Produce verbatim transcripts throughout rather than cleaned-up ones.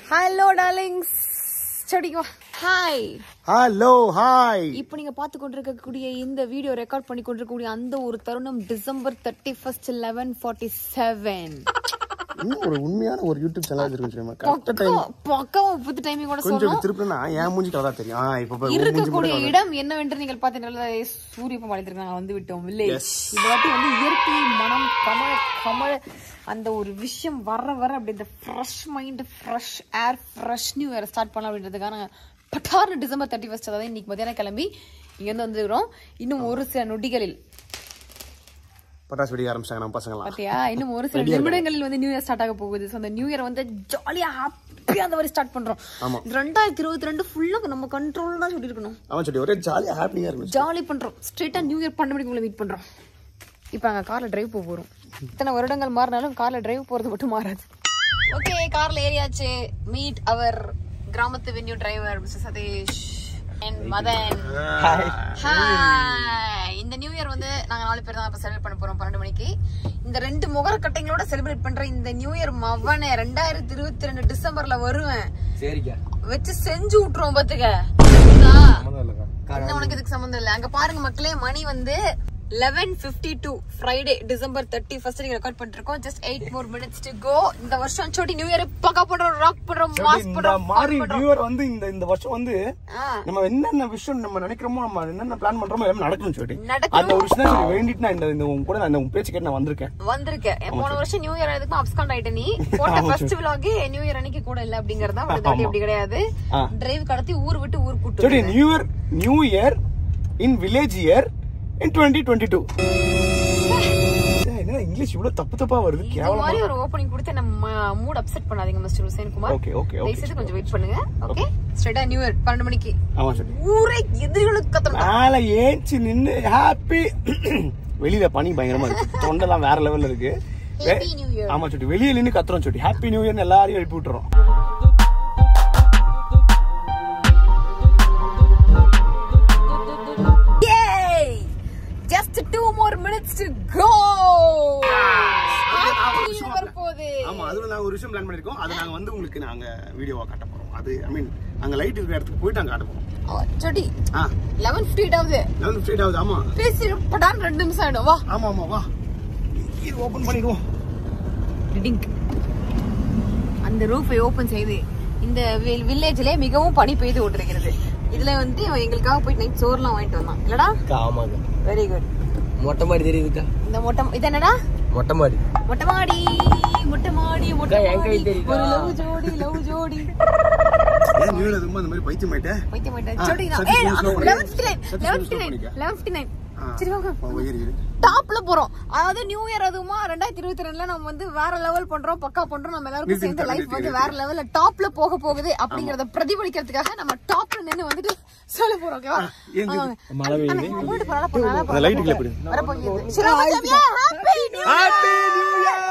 Hello darlings. Chadiko. Hi. Hello, hi. இப்போ நீங்க பார்த்து கொண்டிருக்கக்கூடிய இந்த வீடியோ ரெக்கார்ட் பண்ணி கொண்டிருக்கக்கூடிய அந்த ஒரு தருணம் டிசம்பர் thirty-first eleven forty-seven. இன்னும் ஒரு உண்மையான ஒரு யூடியூப் சேனல் இருக்குன்னு கரெக்ட் டைம் பக்காவா புது டைமிங் கூட சொல்லணும். கொஞ்சம் திருப்பினா ஏன் மூஞ்சி கலரா தெரியும். ஆ இப்போ இருக்கக்கூடிய இடம் என்னவென்று நீங்கள் பார்த்தீங்கன்னா சூரியப்பம் அழைத்திருக்காங்க வந்து விட்டோம் வில்லேஜ். இந்த வாட்டி வந்து இயற்கை மனம் கமல கமல அந்த ஒரு விஷயம் வர வர அப்படி இந்த fresh mind fresh air fresh new year start பண்ணலாம் அப்படின்றதுக்கான பட்டார்னு டிசம்பர் தேர்ட்டி ஃபர்ஸ்ட் அதாவது இன்னைக்கு மதியானம் கிளம்பி இங்கேருந்து வந்துக்கிறோம். இன்னும் ஒரு சில நொடிகளில் பட்டாசு வெடிக்க ஆரம்பிச்சாங்க நம்ம பசங்கலாம். பாத்தியா இன்னும் ஒரு சில நிமிடங்களில் வந்து நியூ இயர் ஸ்டார்ட் ஆக போகுது. சோ அந்த நியூ இயர் வந்து ஜாலியா ஹாப்பியா அந்த மாதிரி ஸ்டார்ட் பண்றோம். ரெண்டாயிரத்தி இருபத்தி ரெண்டு ஃபுல்லா நம்ம கண்ட்ரோல் தான் சொல்லி இருக்கணும். ஆமா சொல்லி ஒரே ஜாலியா ஹாப்பியா இருக்கும். ஜாலி பண்றோம். ஸ்ட்ரைட்டா நியூ இயர் பன்னெண்டு மணிக்குள்ள மீட் பண்றோம். இப்போ அங்க கார்ல டிரைவ் போக போறோம். இத்தனை வருடங்கள் மாறினாலும் கார்ல டிரைவ் போறது மட்டும் மாறாது. ஓகே கார்ல ஏறியாச்சு. மீட் அவர் கிராமத்து venue driver mister Satish and Madan. Hi. இந்த நியூ இயர் வந்து நாங்க நாலு பேர் தான் இப்ப செலிப்ரேட் பண்ண போறோம் பன்னெண்டு மணிக்கு. இந்த ரெண்டு முகர கட்டைங்களோட செலிப்ரேட் பண்ற இந்த நியூ இயர் மவனே ரெண்டாயிரத்தி இருபத்தி ரெண்டு டிசம்பர்ல வருவேன். சரிக்கா வச்சு செஞ்சு விட்டுருவோம் பாத்துக்க. உனக்கு இதுக்கு சம்பந்தம் இல்ல. அங்க பாருங்க மக்களே மணி வந்து eleven fifty-two Friday December thirty-first நீங்க ரெக்கார்ட் பண்ணிருக்கோம். just eight more minutes to go. இந்த வருஷம் சோட்டி நியூ இயர் பக்கா பண்றோம், ராக் பண்றோம், மாஸ் பண்றோம். மாரி நியூ இயர் வந்து இந்த இந்த வருஷம் வந்து நம்ம என்னென்ன விஷயம் நம்ம நினைக்கிறோமோ நம்ம என்னென்ன பிளான் பண்றோமோ எல்லாம் நடக்கணும் சோட்டி. அந்த ஒரு விஷயம் சரி வேண்டிட்டு நான் இந்த உங்க கூட நான் உங்க பேச்சு கேட்டு நான் வந்திருக்கேன். வந்திருக்கேன். போன வருஷம் நியூ இயர் அதுக்கு அப்ஸ்காண்ட் ஆயிட்ட நீ. போட்ட ஃபர்ஸ்ட் vlog நியூ இயர் அன்னைக்கு கூட இல்ல அப்படிங்கறதா ஒரு தாடி அப்படி கிடையாது. டிரைவ் கடத்தி ஊர் விட்டு ஊர் கூட்டி. Chotti new year new year in village year in twenty twenty-two. என்ன இங்கிலீஷ் இவ்வளவு தப்பு தப்பா வருது கேவலமா. மாதிரி ஒரு ஓபனிங் கொடுத்து நம்ம மூட் அப்செட் பண்ணாதீங்க mister Hussain Kumar. Okay okay okay தயவு செய்து கொஞ்சம் வெயிட் பண்ணுங்க. ஓகே ஸ்ட்ரைட்டா நியூ இயர் பன்னெண்டு மணிக்கு. ஆமா சரி. ஊரே எதிரிகளுக்கு கத்தணும். நாளை ஏஞ்சி நின்னு ஹாப்பி. வெளியில பனி பயங்கரமா இருக்கு. தொண்டெல்லாம் வேற லெவல்ல இருக்கு. Happy new year. ஆமா சரி வெளியில நின்னு கத்துறோம் சரி ஹாப்பி நியூ இயர்னு எல்லாரையும் எழுப்பி விட்டுறோம். Just two more minutes to go. ஆமா அதுல நாங்க ஒரு விஷயம் பிளான் பண்ணிருக்கோம். அது நாங்க வந்து உங்களுக்கு நாங்க வீடியோவா காட்ட போறோம். அது ஐ மீன் அங்க லைட் இருக்கிற இடத்துக்கு போயிட்டு அங்க காட்ட போறோம். சோடி ஆ eleven fifty-eight ஆகுது. eleven fifty-eight ஆகுது. ஆமா பேசி படான் ரெண்டு நிமிஷம் ஆயிடும். வா ஆமா ஆமா வா இது ஓபன் பண்ணிடுவோம். டிடிங் அந்த ரூஃபை ஓபன் செய்து இந்த வில்லேஜ்ல மிகவும் பனி பெய்து ஓட்டிருக்கிறது. இதுல வந்து எங்களுக்காக போய் நைட் சோறுலாம் வாங்கிட்டு வந்தான் இல்லடா? ஆமாங்க. Very good. மொட்டை மாடி தெரியுதுக்கா? இந்த மொட்டை இது என்னடா? மொட்டை மாடி. மொட்டை மாடி மொட்டை மாடி மொட்டை மாடி ஒரு லவ் ஜோடி லவ் ஜோடி. ஏன் நியூ இயர் ரொம்ப அந்த மாதிரி பைத்தியம் ஆயிட்டே? பைத்தியம் ஆயிட்டே. ஜோடி ஏய் eleven fifty-nine eleven fifty-nine eleven fifty-nine. சரி வாங்க. டாப்ல போறோம். அதாவது நியூ இயர் அதுமா ரெண்டாயிரத்தி இருபத்தி ரெண்டுல நம்ம வந்து வேற லெவல் பண்றோம் பக்கா பண்றோம். நம்ம எல்லாரும் சேர்ந்து லைஃப் வந்து வேற லெவல்ல டாப்ல போக போகுது அப்படிங்கறத பிரதிபலிக்கிறதுக்காக நம்ம டாப்ல நின்னு வந்துட்டு சொல்ல போறோம். ஓகேவா? மழை பெய்யுது. மூடு பரவல போறா. அந்த லைட் கிளப் பண்ணு. வர போகுது. சிரமஜாமியா happy new year. Happy new year.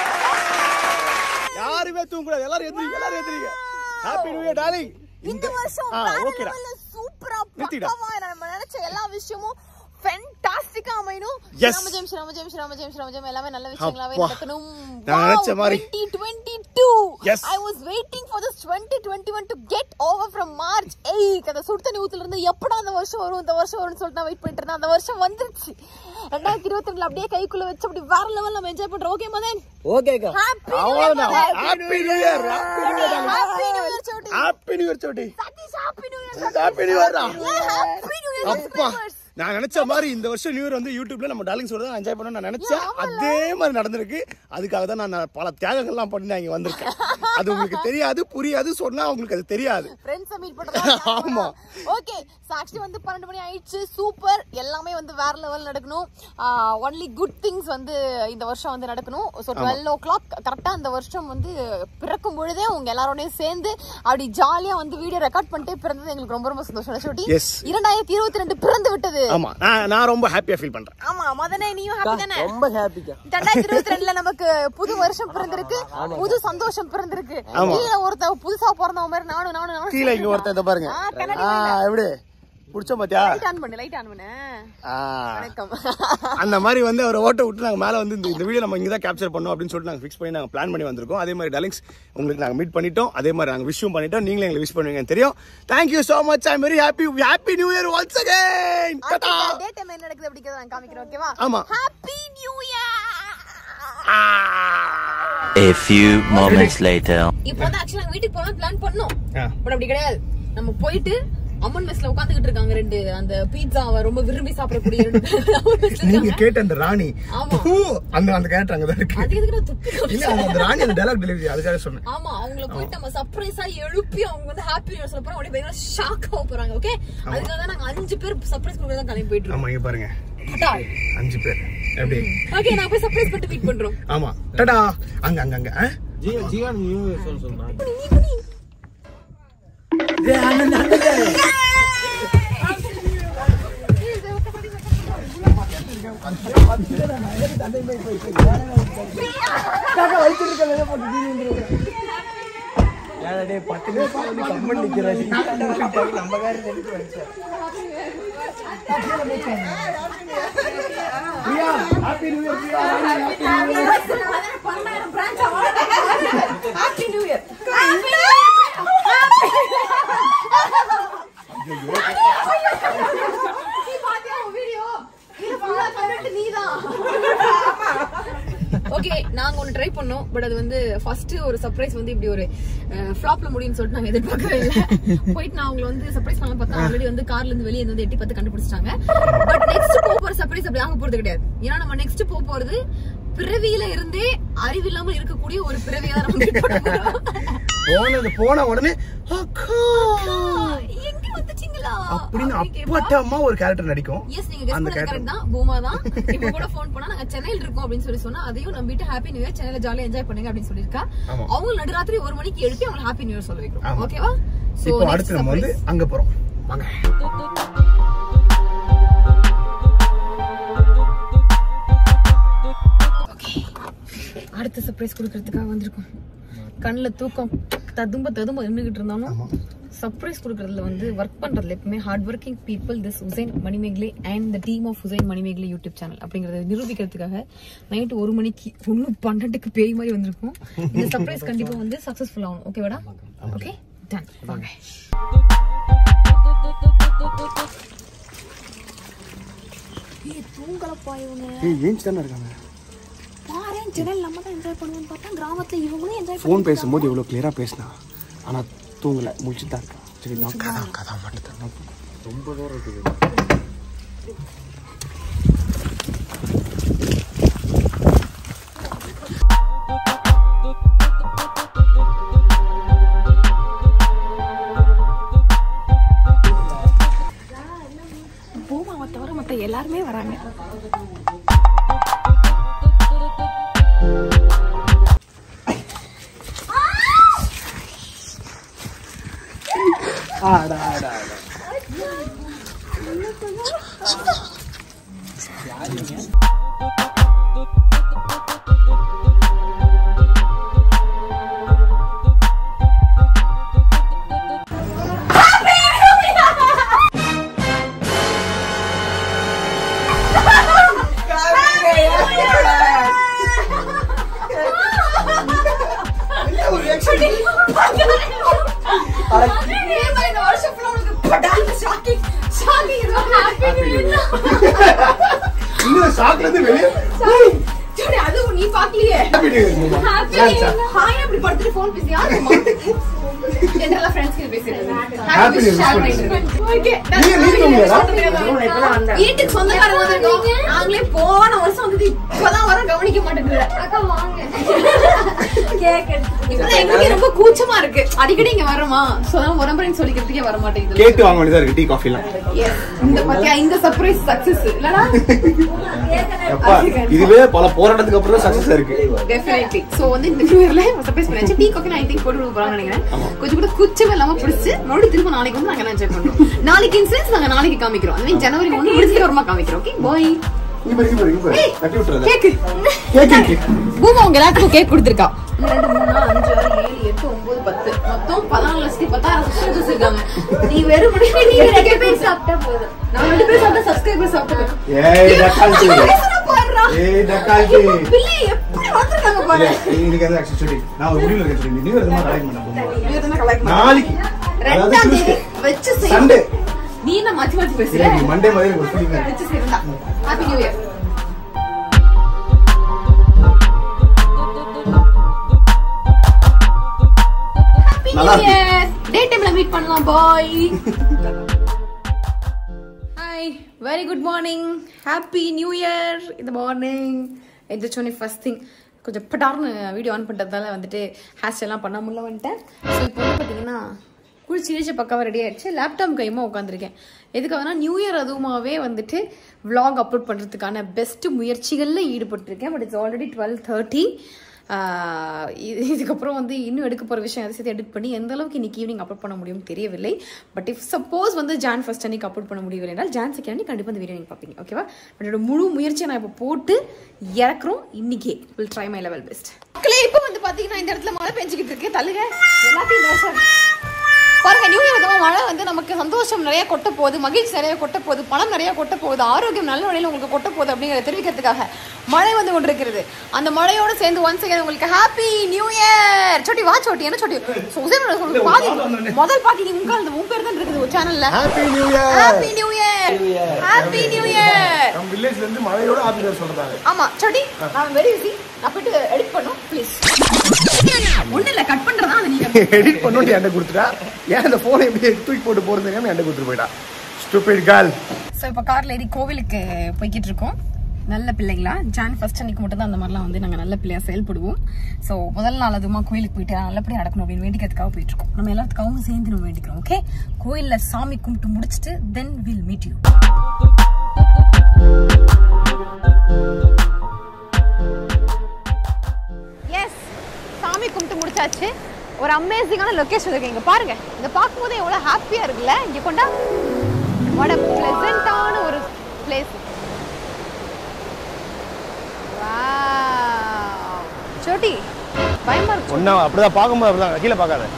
யாருமே தூங்க கூடாது. எல்லாரும் எந்திரிங்க எல்லாரும் எந்திரிங்க. Happy new year darling. இந்த வருஷம் வேற லெவல்ல சூப்பரா பக்காவா நம்ம நினைச்ச எல்லா விஷயமும் ஃபேண்டாஸ்டிக்கா அமையணும். ராமஜெயம் ராமஜெயம் ராமஜெயம் ராமஜெயம் எல்லாமே நல்ல விஷயங்களாவே நடக்கணும். நான் நினைச்ச மாதிரி twenty twenty-two I was waiting for this twenty twenty-one to get over from March eighth. அந்த சுடு தண்ணி ஊத்துல இருந்து எப்படா அந்த வருஷம் வரும் இந்த வருஷம் வரும்னு சொல்லிட்டு நான் வெயிட் பண்ணிட்டு இருந்தேன். அந்த வருஷம் வந்துருச்சு. ரெண்டாயிரத்தி இருபத்தி ரெண்டுல அப்படியே கைக்குள்ள வச்சு அப்படி வேற லெவல்ல நம்ம என்ஜாய் பண்றோம். ஓகே மதன்? ஓகேக்கா. Happy new year. Happy new year. Happy new year Chotti. Happy new year Chotti. Satish happy new year. Happy new year. Happy new year. அப்பா நான் நினைச்ச மாதிரி இந்த வருஷம் நியூ இயர் வந்து யூடியூப்ல நம்ம டார்லிங்ஸ் ஓட தான் என்ஜாய் பண்ணனும் நான் நினைச்சேன். அதே மாதிரி நடந்திருக்கு. அதுக்காக தான் நான் பல தியாகங்கள்லாம் பண்ணி நான் இங்க வந்திருக்கேன். அது உங்களுக்கு தெரியாது புரியாது சொன்னா உங்களுக்கு அது தெரியாது. ஃப்ரெண்ட்ஸ் மீட் பண்றதா? ஆமா. ஓகே சாக்ஷி வந்து பன்னெண்டு மணி ஆயிடுச்சு. சூப்பர். எல்லாமே வந்து வேற லெவல் நடக்கணும். ஒன்லி குட் திங்ஸ் வந்து இந்த வருஷம் வந்து நடக்கணும். சோ twelve o'clock கரெக்ட்டா அந்த வருஷம் வந்து பிறக்கும் பொழுதே உங்க எல்லாரோடயும் சேர்ந்து அப்படி ஜாலியா வந்து வீடியோ ரெக்கார்ட் பண்ணிட்டே பிறந்தது எங்களுக்கு ரொம்ப ரொம்ப சந்தோஷம். சோட்டி இரண்டாயிரத்தி இருபத்தி ரெண்டு பிறந்து விட்டது. ஆமா நான் ரொம்ப ஹாப்பியா ஃபீல் பண்றேன். ஆமா மதனே நீயும் ஹாப்பி தானே? ரொம்ப ஹாப்பிக்கா. இரண்டாயிரத்தி இருபத்தி ரெண்டுல நமக்கு புது வருஷம் பிறந்திருக்கு. புது சந்தோஷம் பிறந்திருக்கு. கீழ ஒருத்த புதுசா பிறந்தவ மாதிரி நானும் நானும் கீழ இங்க ஒருத்த இத பாருங்க. ஆ எப்படி புடிச்சோம் பாத்தியா? லைட் ஆன் பண்ணு, லைட் ஆன் பண்ணு. வணக்கம். அந்த மாதிரி வந்து அவர் ஓட்ட விட்டு நாங்க மேல வந்து இந்த வீடியோ நம்ம இங்க தான் கேப்சர் பண்ணோம் அப்படின்னு சொல்லிட்டு நாங்க ஃபிக்ஸ் பண்ணி நாங்க பிளான் பண்ணி வந்திருக்கோம். அதே மாதிரி டார்லிங்ஸ் உங்களுக்கு நாங்க மீட் பண்ணிட்டோம். அதே மாதிரி நாங்க விஷயம் பண்ணிட்டோம். நீங்களும் எங்களை விஷ் பண்ணுவீங்கன்னு தெரியும். Thank you so much. I'm very happy. Happy New Year once again. டாடா. டேட் என்ன நடக்குது அப்படிங்கறத நான் காமிக்கிறேன், ஓகேவா? ஆமா. Happy New Year. A few moments later. இப்போ வந்து एक्चुअली நாங்க வீட்டுக்கு போலாம் பிளான் பண்ணோம். பட் அப்படி கிடையாது. நம்ம போயிட்டு அம்மன் மெஸ்ல உட்கார்ந்துகிட்டு இருக்காங்க ரெண்டு அந்த பீட்சாவை ரொம்ப விரும்பி சாப்பிடக்கூடிய ரெண்டு. நீங்க கேட்ட அந்த ராணி அந்த அந்த கேரக்டர் அங்க தான் இருக்கு. அது எதுக்கு துப்பி இல்ல அந்த ராணி அந்த டயலாக் டெலிவரி அதுக்காக சொன்னேன். ஆமா அவங்கள போயிட்டு நம்ம சர்ப்ரைஸா எழுப்பி அவங்க வந்து ஹாப்பி நியூ இயர் சொல்ல போறோம். அப்படியே பயங்கர ஷாக் ஆக போறாங்க. ஓகே அதுக்காக தான் நாங்க அஞ்சு பேர் சர்ப்ரைஸ் கொடுக்க தான் கிளம்பி போயிட்டு இருக்கோம். ஆமா இங்க பாருங்க அஞ்சு பேர் எப்படி ஓகே நான் போய் சர்ப்ரைஸ் பண்ணிட்டு மீட் பண்றோம். ஆமா டடா அங்க அங்க அங்க ஜீவா ஜீவா நியூ இயர் சொல்ல சொன்னா டேய் அண்ணா அண்ணா காக்கா வலிச்சு இருக்கல போட்டு தீ வந்துருங்க. யாரா டேய் பத்து நிமிஷம் வந்து கம்மன் நிக்கறாடி. நம்ம கார தெரிஞ்சு வந்துச்சு. Priya happy new year Priya. Happy new year. பன்னெண்டாயிரம் branch happy new year. Happy new year. Okay நாங்க ஒன்னு ட்ரை பண்ணோம். பட் அது வந்து ஃபர்ஸ்ட் ஒரு சர்ப்ரைஸ் வந்து இப்படி ஒரு ஃப்ளாப்ல முடியும்னு சொல்லிட்டு நாங்க எதிர்பார்க்கவே இல்ல. போயிட்டு நான் அவங்களை வந்து சர்ப்ரைஸ் பண்ண பார்த்தா ஆல்ரெடி வந்து கார்ல இருந்து வெளியே வந்து எட்டி பார்த்து கண்டுபிடிச்சிட்டாங்க. பட் நெக்ஸ்ட் போக போற சர்ப்ரைஸ் அப்படி ஆக போறது கிடையாது. ஏன்னா நம்ம நெக்ஸ்ட் போக போறது பிறவியில இருந்தே அறிவில்லாம இருக்கக்கூடிய ஒரு பிறவியா நம்ம போனது போன உடனே எங்க வந்துட்டீங்களா அப்படின்னு அப்பட்டமா ஒரு கேரக்டர் நடிக்கும். எஸ் நீங்க கெஸ் பண்ணது கரெக்ட் தான். பூமா தான். இப்போ கூட ஃபோன் பண்ணா நாங்க சென்னையில இருக்கோம் அப்படின்னு சொல்லி சொன்னா அதையும் நம்பிட்டு ஹாப்பி நியூ இயர் சென்னையில ஜாலியா என்ஜாய் பண்ணுங்க அப்படின்னு சொல்லிருக்கா. அவங்க நடுராத்திரி ஒரு மணிக்கு எழுப்பி அவங்க ஹாப்பி நியூ இயர் சொல்ல வைக்கிறோம். ஓகேவா? சோ இப்போ அடுத்து நம்ம வந்து அங்க போறோம். வாங்க. அடுத்த சர்ப்ரைஸ் கொடுக்கறதுக்காக வந்திருக்கோம். கண்ணுல தூக்கம் ததும்ப ததும்ப நின்றுகிட்டு இருந்தாலும் சர்ப்ரைஸ் கொடுக்கறதுல வந்து ஒர்க் பண்றதுல எப்பவுமே hard working people this Hussain Manimegalai and the team of Hussain Manimegalai YouTube channel அப்படிங்கறத நிரூபிக்கிறதுக்காக நைட்டு ஒரு மணிக்கு ஒன்னு பன்னெண்டுக்கு பேய் மாதிரி வந்திருக்கும். இந்த சர்ப்ரைஸ் கண்டிப்பா வந்து சக்சஸ்ஃபுல் ஆகும். ஓகேவாடா? ஓகே டன் வாங்க. ஏய் தூங்கலப்பா இவங்க. ஏய் ஏஞ்சி தான இருக்காங்க. பாரேன் ஜெனல் நம்ம தான் என்ஜாய் பண்ணுவோம்னு பார்த்தா கிராமத்துல இவங்களும் என்ஜாய் ஃபோன் பேசும்போது எவ்வளவு கிளியரா பேசினா ஆனா தூங்கல முழிச்சு தான் இருக்கா. சரி நான் கதா கதா மட்டும் தான் ரொம்ப தூரம் இருக்குது. பூமாவை தவிர மத்த எல்லாருமே வராங்க. ஆடா ஆடா ஆடா இன்னும் ஷாக்ல இருந்து வெளியே சரி அது நீ பாக்கலையே. ஹாய் அப்படி படுத்துட்டு ஃபோன் பேசி யாருமா ஜெனரலா फ्रेंड्स கிட்ட பேசிட்டு ஹாப்பி நியூ இயர். ஓகே நீ நீ தூங்கலடா. வீட்டுக்கு சொந்தக்காரங்க வந்திருக்கோம். நாங்களே போன வருஷம் வந்து இப்பதான் வர கவனிக்க மாட்டேங்குது. அக்கா வாங்க கேக் இப்போ எங்களுக்கு ரொம்ப கூச்சமா இருக்கு. அடிக்கடி இங்க வரமா சொன்னா உரம்பரேன்னு சொல்லிக்கிறதுக்கே வர மாட்டேங்குது. கேக் வாங்க வேண்டியதா இருக்கு. டீ காஃபி எல்லாம் இந்த பத்தியா இந்த சர்ப்ரைஸ் சக்சஸ் இல்லடா. இதுவே பல போராட்டத்துக்கு அப்புறம் சக்சஸ் இருக்கு. டெஃபினெட்லி. சோ வந்து இந்த நியூ இயர்ல சர்ப்ரைஸ் பண்ணாச்சு. டீ காஃபி நான் ஐ திங்க் போட்டு போறாங்க நினைக்கிறேன். கொஞ்சம் கூட குச்சமே இல்லாம பிடிச்சு மறுபடியும் திரும்ப நாளைக்கு வந்து நாங்க என்ஜாய் பண்றோம். நாளைக்கு இன்சென்ஸ் நாங்க நாளைக்கு காமிக்கிறோம். ஐ மீன் ஜனவரி ஒன்று முடிஞ்சு வரமா காமிக்கிறோம். Okay bye. இங்க பாரு இங்க பாரு இங்க பாரு கட்டி விட்டுறல. கேக் கேக் பூமா உங்க எல்லாத்துக்கும் கேக் கொடுத்திருக்கா. ரெண்டு மூணு நாலு அஞ்சு ஆறு ஏழு எட்டு ஒன்பது பத்து மொத்தம் வருஷம் பதினாலு லட்சத்தி பத்தாயிரம் சப்ஸ்கிரைபர்ஸ் இருக்காங்க. நீ வெறும் நீ ரெண்டு பேர் சாப்பிட்டா போதும். நான் ரெண்டு பேர் சாப்பிட்டா சப்ஸ்கிரைபர் சாப்பிட்டேன். ஏய் டக்கால்டி ஏய் டக்கால்டி பிள்ளை எப்படி வந்திருக்காங்க பாரு. இன்னைக்கு அந்த ஆக்சுவலி நான் ஒரு முடிவுல இருக்கேன். நீ வரதுமா கலெக்ட் பண்ண போறோம். நீ வரதுமா கலெக்ட் பண்ண நாளைக்கு ரெண்டாம் தேதி வெச்சு செய். சண்டே நீ என்ன மாத்தி மாத்தி பேசுற? நீ மண்டே மாதிரி ஒரு ஃபீலிங் வெச்சு செய்றடா. Happy new year. நல்லா இருக்கு. டே டைம்ல மீட் பண்ணலாம் bye. Hi, very good morning. Happy new year. இந்த மார்னிங் எந்திரிச்சோனே ஃபர்ஸ்ட் திங் கொஞ்சம் பட்டார்னு வீடியோ ஆன் பண்ணுறதால வந்துட்டு ஹேர் ஸ்டைல்லாம் பண்ண முடியல வந்துட்டேன். ஸோ இப்போ வந்து பார்த்தீங்கன்னா குளிச்சு இழிச்ச பக்காவாக ரெடி ஆயிடுச்சு. லேப்டாப் கையுமா உட்காந்துருக்கேன். எதுக்காகனா நியூ இயர் அதுவுமாவே வந்துட்டு விளாக் அப்லோட் பண்ணுறதுக்கான பெஸ்ட் முயற்சிகளில் ஈடுபட்டிருக்கேன். But it's already twelve thirty. இதுக்கப்புறம் வந்து இன்னும் எடுக்க போகிற விஷயம் அதை சேர்த்து எடிட் பண்ணி எந்த அளவுக்கு இன்னைக்கு ஈவினிங் அப்லோட் பண்ண முடியும் தெரியவில்லை. பட் இஃப் சப்போஸ் வந்து ஜான் ஃபர்ஸ்ட் அன்னைக்கு அப்லோட் பண்ண முடியவில்லை என்றால் ஜான் செகண்ட் அன்னைக்கு கண்டிப்பாக இந்த வீடியோ நீங்கள் பார்ப்பீங்க. ஓகேவா? என்னோட முழு முயற்சியை நான் இப்போ போட்டு இறக்குறோம். இன்னைக்கே will try my level best. மக்களே இப்போ வந்து பார்த்தீங்கன்னா இந்த இடத்துல மழை பெஞ்சிக்கிட்டு இருக்கு. தள்ளுங்க எல்லாத்தையும் இந்த வருஷம் பாருங்க. நியூ இயர் விதமாக மழை வந்து நமக்கு சந்தோஷம் நிறைய கொட்ட போகுது, மகிழ்ச்சி நிறைய கொட்ட போகுது, பணம் நிறைய கொட்ட போகுது, ஆரோக்கியம் நல்ல வழியில் உங்களுக்கு கொட்ட போகுது அப்படிங்கிறத தெரிவிக்கிறதுக்காக மழை வந்து கொண்டிருக்கிறது. அந்த மழையோடு சேர்ந்து ஒன்ஸ் அகைன் உங்களுக்கு ஹாப்பி நியூ இயர். சொட்டி வா சொட்டி என்ன சொட்டி பாதி முதல் பாதி உங்க உன் பேர் தான் இருக்குது ஒரு சேனல்ல. Happy new year. Happy new year. Happy new year. நம்ம வில்லேஜ்ல இருந்து மழையோட ஹாப்பி நியூ இயர் சொல்றாங்க. ஆமா சொட்டி நான் வெரி பிஸி. நான் போய்ட்டு எடிட் பண்ணனும் ப்ளீஸ். ஒண்ணு இல்ல கட் பண்றதா அது நீங்க எடிட் பண்ணோம். என்கிட்ட கொடுத்துட்டா. ஏன் அந்த போனை எப்படி தூக்கி போட்டு போறது தெரியாம என்கிட்ட கொடுத்துட்டு போயிட்டா. Stupid girl. சோ இப்போ கார்ல ஏறி கோவிலுக்கு போய்கிட்டு இருக்கோம். நல்ல பிள்ளைங்களா ஜான் ஃபர்ஸ்ட் அன்னைக்கு மட்டும் தான் அந்த மாதிரிலாம் வந்து நாங்கள் நல்ல பிள்ளையா செயல்படுவோம். ஸோ முதல் நாள் அதுமா கோயிலுக்கு போயிட்டு நல்லபடியாக நடக்கணும் அப்படின்னு வேண்டிக்கிறதுக்காக போயிட்டு இருக்கோம். நம்ம எல்லாத்துக்காகவும் சேர்ந்து நம்ம வேண்டிக்கிறோம். ஓகே, கோயிலில் சாமி கும்பிட்டு முடிச்சுட்டு then will meet you. Yes, சாமி கும்பிட்டு முடிச்சாச்சு. ஒரு அமேசிங்கான லொகேஷன் இருக்கு. இங்க பாருங்க, இதை பார்க்கும்போது எவ்வளோ ஹாப்பியா இருக்குல்ல. இங்க கொண்டா வாட் a pleasant-ஆன ஒரு பிளேஸ். சோட்டி பயமா இருக்கு. ஒண்ணா அப்படிதான் பாக்கும்போது அப்படிதான் கீழ பார்க்காத.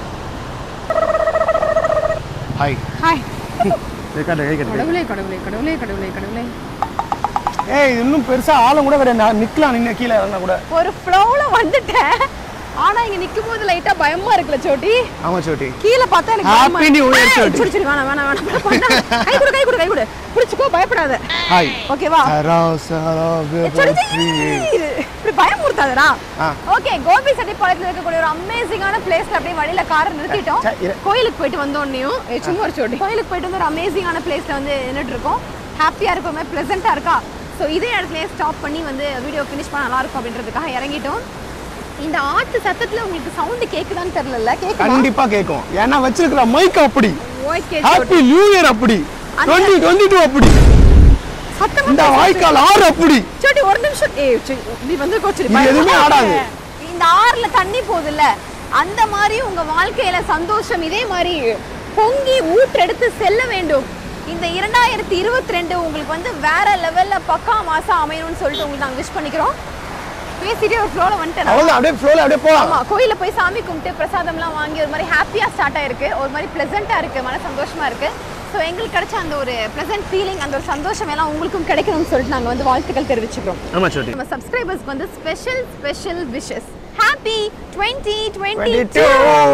Hi hi. Record record. கடவுளே கடவுளே கடவுளே கடவுளே கடவுளே. ஏய் இன்னும் பெருசா ஆளும் கூட கிடையாது. நிக்கலாம் நின்னு கீழ இறங்கினா கூட. ஒரு ஃப்ளோல வந்துட்டேன். ஆனா இங்க நிக்கும்போது லைட்டா பயமா இருக்குல சோட்டி. ஆமா சோட்டி. கீழ பார்த்தா எனக்கு பயமா. Happy new year Chotti. சரி சரி வேணா வேணா வேணா பண்ணா. கை கொடு கை கொடு கை கொடு. புடிச்சுக்கோ, பயப்படாத. ஹாய். ஓகேவா? சரா சரா இப்படி பயமுறுத்தாதடா. ஓகே, கோபி செட்டிப்பாளையத்துல இருக்கக்கூடிய ஒரு அமேசிங்கான பிளேஸ்ல அப்படியே வழியில காரை நிறுத்திட்டோம். கோயிலுக்கு போயிட்டு வந்தோடனேயும் சும்மா ஒரு சோட்டி கோயிலுக்கு போயிட்டு வந்து ஒரு அமேசிங்கான பிளேஸ்ல வந்து நின்னுட்டு இருக்கோம். ஹாப்பியா இருக்குமே, பிளசண்டா இருக்கா. ஸோ இதே இடத்துலயே ஸ்டாப் பண்ணி வந்து வீடியோ ஃபினிஷ் பண்ண நல்லா இருக்கும் அப்படின்றதுக்காக இறங்கிட்டோம். இந்த ஆட்டு சத்தத்துல உங்களுக்கு சவுண்ட் கேக்குதான்னு தெரியல. கேக்குதா? கண்டிப்பா கேக்கும். ஏன்னா வச்சிருக்கிற மைக் அப்படி. ஓகே, ஹாப்பி நியூ இயர் அப்படி. இருபது இருபத்தி இரண்டு அப்படி. சத்தம் இந்த வாய்க்கால் ஆறு அப்படி. சோட்டி ஒரு நிமிஷம். ஏய் நீ வந்து கோச்சு இது எதுவுமே ஆடாது. இந்த ஆறுல தண்ணி போகுதுல்ல, அந்த மாதிரி உங்க வாழ்க்கையில சந்தோஷம் இதே மாதிரி பொங்கி ஊற்றெடுத்து செல்ல வேண்டும். இந்த இரண்டாயிரத்தி இருபத்தி ரெண்டு உங்களுக்கு வந்து வேற லெவல்ல பக்கா மாசம் அமையணும்னு சொல்லிட்டு உங்களுக்கு நாங்க விஷ் பண்ணிக்கிறோம். பேசிட்டே ஒரு ஃப்ளோல வந்துட்டேன். அவ்வளவுதான், அப்படியே ஃப்ளோல அப்படியே போலாம். ஆமா, கோயில்ல போய் சாமி கும்பிட்டு பிரசாதம்லாம் வாங்கி ஒரு மாதிரி ஹாப்பியா ஸ்டார்ட் ஆயிருக்கு. ஒரு மாதிரி பிளசண்டா இருக்கு, மன சந்தோஷமா இருக்கு. ஸோ எங்களுக்கு கிடைச்ச அந்த ஒரு பிளசன்ட் ஃபீலிங், அந்த ஒரு சந்தோஷம் எல்லாம் உங்களுக்கும் கிடைக்கணும்னு சொல்லிட்டு நாங்கள் வந்து வாழ்த்துக்கள் தெரிவிச்சுக்கிறோம். ஆமா சோட்டி. நம்ம சப்ஸ்கிரைபர்ஸ்க்கு வந்து special special wishes. Happy twenty twenty two.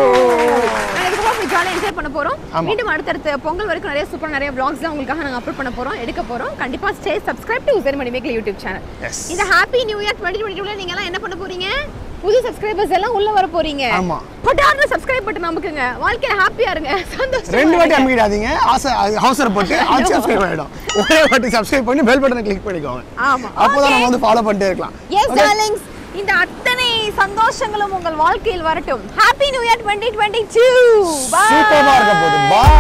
ஜாலியாக என்ஜாய் பண்ண போறோம். மீண்டும் அடுத்தடுத்த பொங்கல் வரைக்கும் நிறைய சூப்பர் நிறைய vlogsலாம் உங்களுக்காக நாங்கள் அப்லோட் பண்ண போறோம், எடுக்க போறோம். கண்டிப்பா stay subscribe to Hussain Manimegalai YouTube channel. இந்த happy new year twenty twenty டூல நீங்க எல்லாம் என்ன பண்ண போறீங்க? புது சப்ஸ்கிரைபர்ஸ் எல்லாம் உள்ள வர போறீங்க. ஆமா, பட்டார்னு சப்ஸ்கிரைப் பட்டு நமக்குங்க வாழ்க்கையில ஹாப்பியா இருங்க, சந்தோஷமா. ரெண்டு வாட்டி அமுக்கிடாதீங்க, அவசரப்பட்டு ஆச்சு சப்ஸ்கிரைப் பண்ணிடும். ஒரே வாட்டி சப்ஸ்கிரைப் பண்ணி பெல் பட்டனை கிளிக் பண்ணிக்கோங்க. ஆமா, அப்பதான் நம்ம வந்து ஃபாலோ பண்ணிட்டே இருக்கலாம். எஸ் டார்லிங்ஸ், இந்த அத்தனை சந்தோஷங்களும் உங்கள் வாழ்க்கையில் வரட்டும். Happy new year twenty twenty two. Bye. சூப்பரா இருக்க போகுது. பை.